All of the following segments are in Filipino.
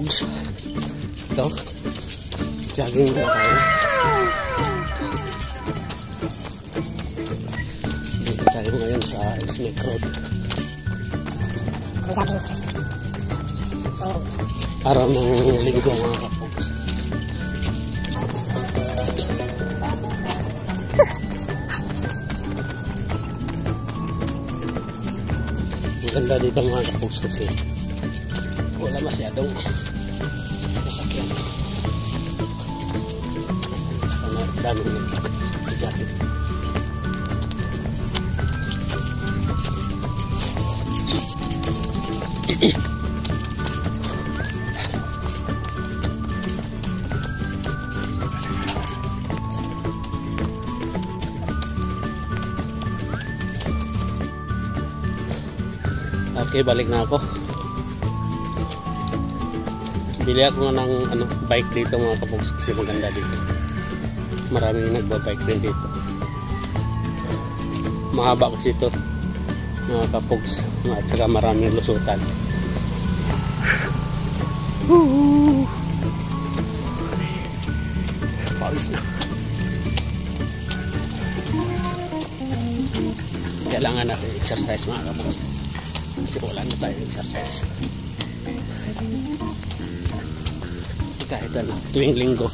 kapogs. Ito. Jogging na tayo. Dito tayo ngayon sa Snake Road. Araw ng linggo mga kapogs. Maganda dito mga kapogs kasi wala masyadong sasakyan. Saka na daming jacket. Okay, balik na ako. Bili ako ng bike dito mga kapogs kasi maganda dito. Maraming nagbabike din dito. Mahaba kasi ito mga kapogs at saka maraming lusutan. Pawis na. Kailangan natin exercise mga kapogs. Kasi wala na tayo exercise. Kahit tuwing linggo.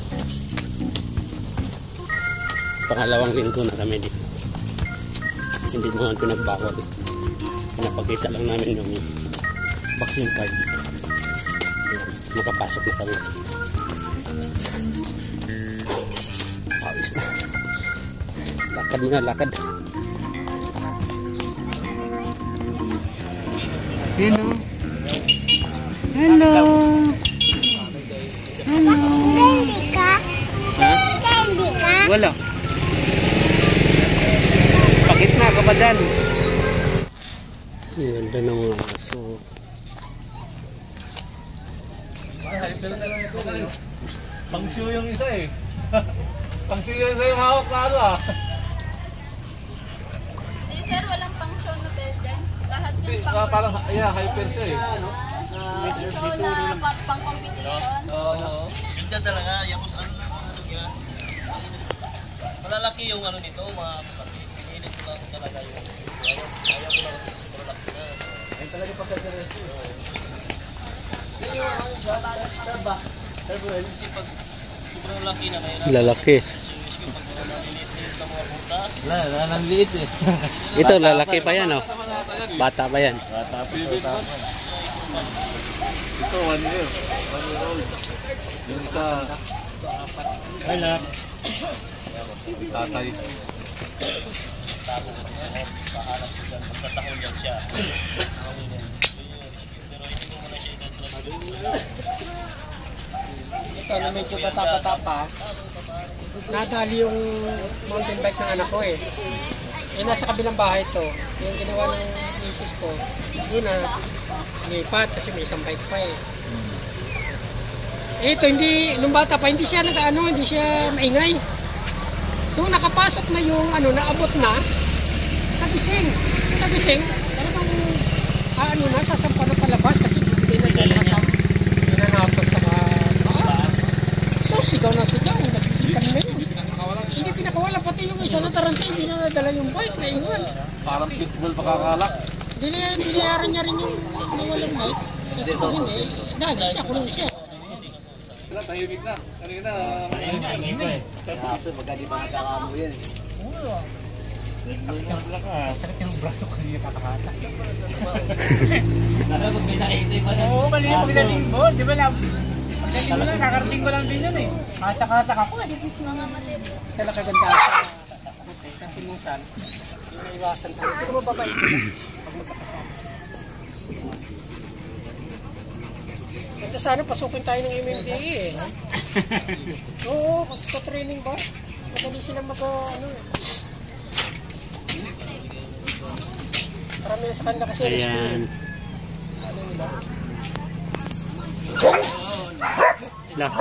Pangalawang linggo na kami dito. Hindi naman pinagbawal. Pinapakita lang namin yung vaccine card. Makapasok na kami. Pawis na. Lakad muna, lakad. Hello. Hello. Hello. Candy ka? Ha? Candy ka? Wala. Bakit na ka ba dyan? Ang ganda ng mga aso. Pangsyo yung isa eh. Pangsyo yung isa yung hawak na ano ah. Di sir, walang pangsyo na bell dyan. Lahat yung pang... Parang hyper siya eh. Pangsyo na pang-competition. Oo. Ganda talaga, yapos ano yan. Malalaki yung ano nito, mga kapatid. Pinilit ko lang talaga yung ayaw ko lang kasi sobrang laki na. Ayun talaga pagkakaroon ko. Yan yung ano siya, sarba. Sarba, kasi pag sobrang laki na ngayon. Lalaki. Pag maliliit na mga butas. Wala nang liit eh. Ito, lalaki pa yan oh. Bata pa yan. Bata pa. Ito 1 year. 1 year old. Yung isa. Wala. Tatay. Paharap ko dyan, magkatahon yan siya. Pero hindi ko muna siya i-control. Ito na medyo bata-bata, nadali yung mountain bike ng anak ko eh. Nasa kabilang bahay to. Yung ginawa ng misis ko, yun na lipat kasi may isang bike pa eh. Ito hindi, nung bata pa, hindi siya hindi siya maingay. Nung nakapasok na yung naabot na, nagising, talagang sasampa na palabas kasi hindi na nanapos sa so sigaw na sigaw, nagsisikan na yun. Hindi pinakawala, pati yung isa na tarante, hindi na nadala yung bike, naiwan. Parang pitbull pakakalak. Binayaran niya rin yung nawalang bike, kasi kung hindi, nagis siya, kulong siya. Wala, tahimik na. Kanina, tahimik eh. Kasi magkali pa nagkakamo yan eh. Sakit yung braso ko niya kakakata. Pag may nakita pa na. Oo, mali yung pagdating mo, di ba lang? Pagdating mo lang, kakarating ko lang din yun eh. Katak-katak ako eh. Mga material. Kailan kaganda sa kasi minsan, yung naiwasan ko. Ito mo babait ko pag magkakasama. Ito sana pasukin tayo ng MMDA eh. Oo, sa training ba? Madali sila marami na sa kanila kasi Ayan. ano nila? Lah.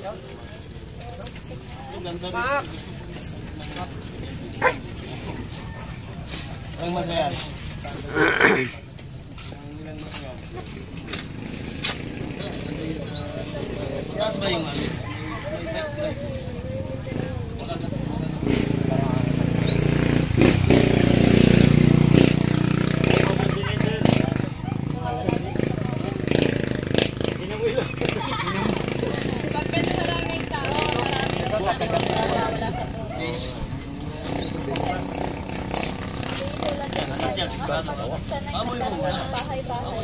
Pak! Ang masaya. Taas ba yung ano? Pag ganun maraming tao, maraming wala sa puso. Sanay na bahay-bahay.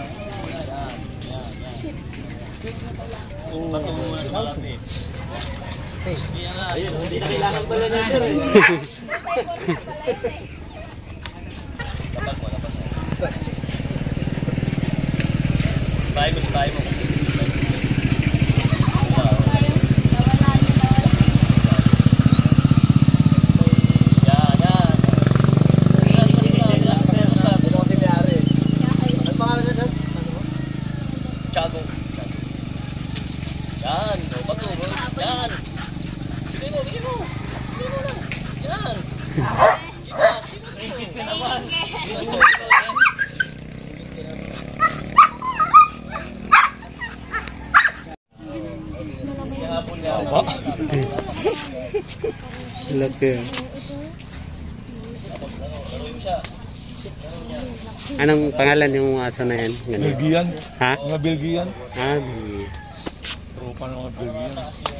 Bato mo muna sa malaki. Ayun, hindi na kailangan pala na sir. Dapat mo. Bahay mo. Yan, bato mo. Yan. Bigay mo lang. Yan. Laki. Anong pangalan yung aso na yan? Ganun. Belgian. Ha? Mga Belgian. Ah, Tropa ng mga Belgian.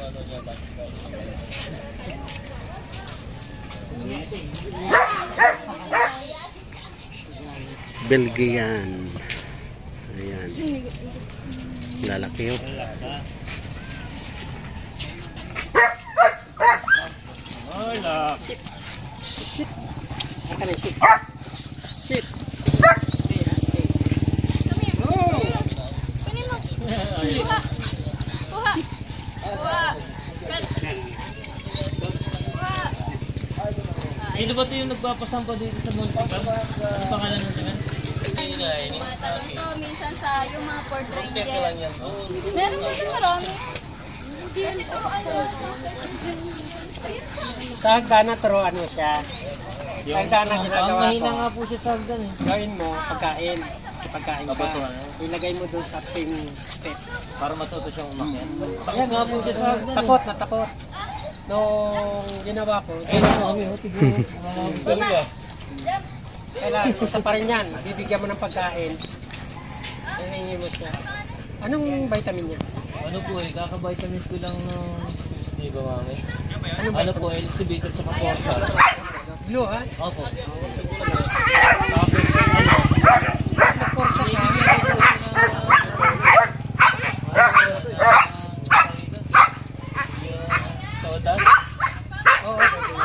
Belgian. Ayan. Lalaki yun. Saka na, sit. Sit. Kunin mo. Kuha. Sino ba ito yung nagpapasampa dito sa Montican? Ano pangalan ng tinan? Tumatanong to minsan sa yung mga Ford Tek Ranger. lang yan. Meron ba ito marami? Hindi sa ano. Sa hagdanan, turuan mo siya. Sa hagdanan, Ang ginagawa mahina ko. nga po siya sa hagdan eh. Gawin mo, pagkain. Pagkain ka. Kabato, ano? Ilagay mo doon sa pin step. Para matuto siyang umakyat. Takot nga po siya sa hagdan eh. Takot. Nung ginawa ko, Kami, tignan mo. kailangan, isa pa rin yan. Bibigyan mo ng pagkain. Hihingi mo siya. Anong vitamin niya? Ano po eh, kaka-vitamins ko lang ng Tuesday ba mami? Anong Ano po, Elizabeth at saka Porta. Blue, ha? Opo. Nagporsa ka. Soda? Oo.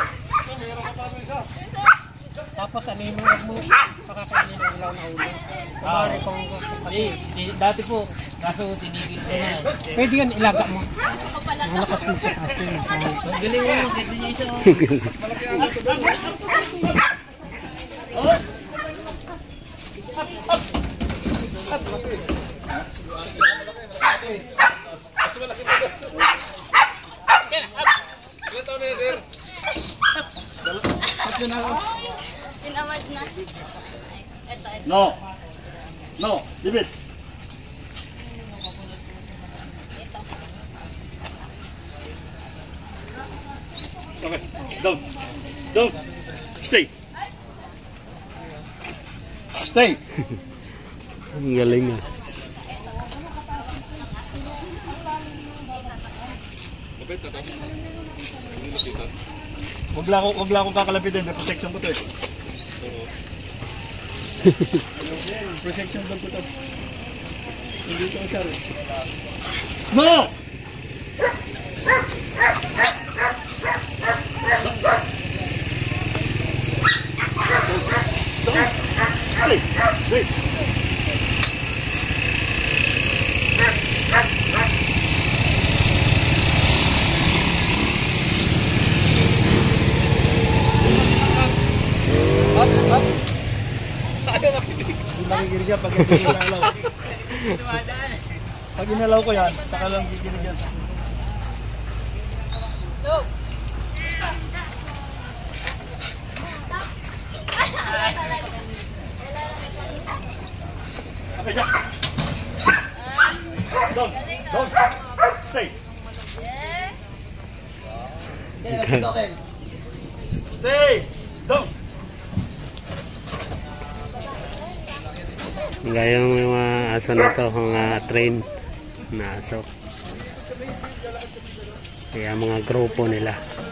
Tapos ano yung mo pakakainin ng ilaw na ulo. Kumari kung Dati po, kaso tinigil ko na. pwede yan ilaga mo. Ang galing mo, maganda niya isa. Tinamad na. Ito. No, David. Okay, down. Stay. ang galing ah. Wag lang akong kakalapitin, may protection ko to eh. Protection doon ko to. Hindi ko sir. No! Nakikinig yan pag inalaw. Pag inalaw ko yan, saka lang kikinig yan. Go! Okay, Jack. Down. Down. Stay. Okay. Stay. Down. Gaya yung mga aso na to, mga train na aso. Kaya mga grupo nila.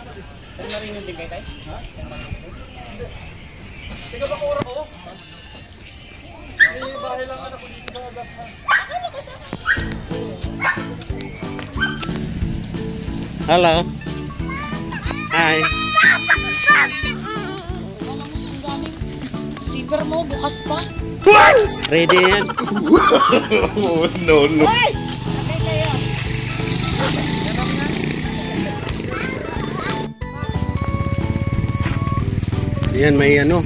Tingnan ba kura ko? May bahay lang anak ko dito sa gas. Hello. Hi. Wala mo saan galing. Receiver mo, bukas pa. Ready yan? No, no. Yan, may ano.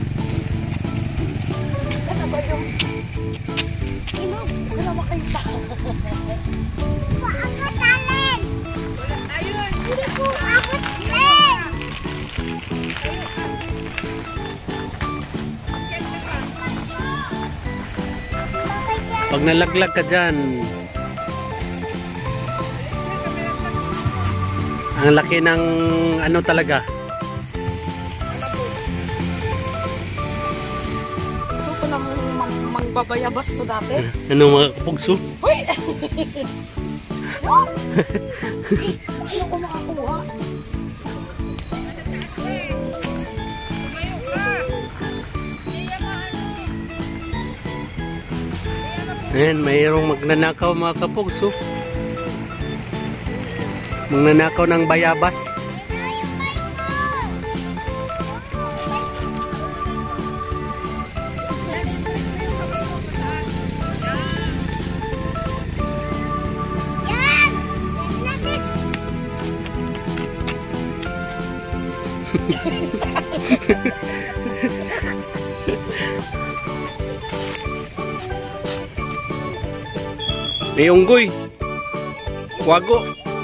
Wala makita. Paangat talent. Ayun. Hindi ko akot talent. Pag nalaglag ka dyan, ang laki ng ano talaga. Ito ko lang magbabayabas to dati. Ano mga kapugso? Hoy! Ano ko makakuha? Ayan, mayroong magnanakaw mga kapugso. Magnanakaw ng bayabas. Yan. Natin. May unggoy. Wago.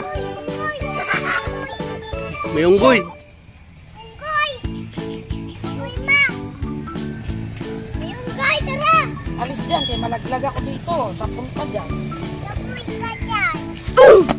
May unggoy. Unggoy. Uy, ma. May unggoy, tara. Alis dyan, kaya malaglag ako dito. Sa punta dyan. Lapoy ka dyan.